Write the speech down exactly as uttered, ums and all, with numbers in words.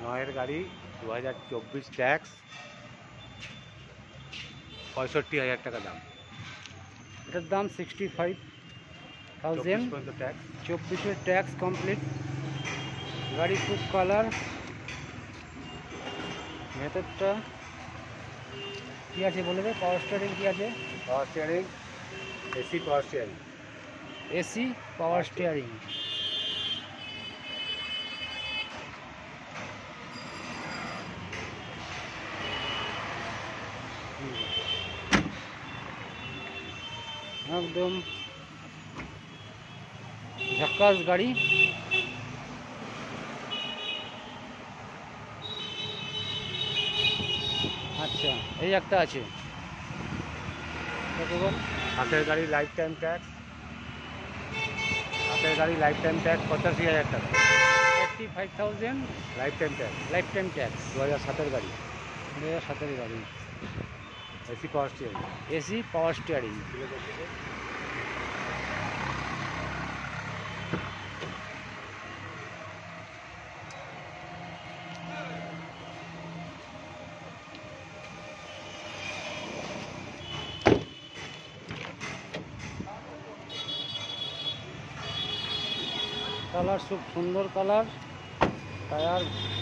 নয়ের গাড়ি, দু হাজার চব্বিশ ট্যাক্স, পঁয়ষট্টি হাজার টাকা দাম। এটার দাম সিক্সটি ফাইভ থাউজেন্ড পর্যন্ত ট্যাক্স, চব্বিশের ট্যাক্স কমপ্লিট। গাড়ি খুব কালার। ভেতরটা কী আছে বলে দে, পাওয়ার স্টিয়ারিং কী আছে? Power steering, AC power steering, AC power steering. একদম ঝাক্কাস গাড়ি। আচ্ছা, এই একটা আছে হাতের গাড়ি লাইফ টাইম ট্যাক্স, হাতের গাড়ি লাইফ টাইম ট্যাক্স পঁচাশি হাজার টাকা, eighty five thousand lifetime tax, lifetime tax. দু হাজার সাতের গাড়ি, দু হাজার সাতের গাড়ি, AC power steering. AC power steering. Colour খুব সুন্দর কালার। টায়ার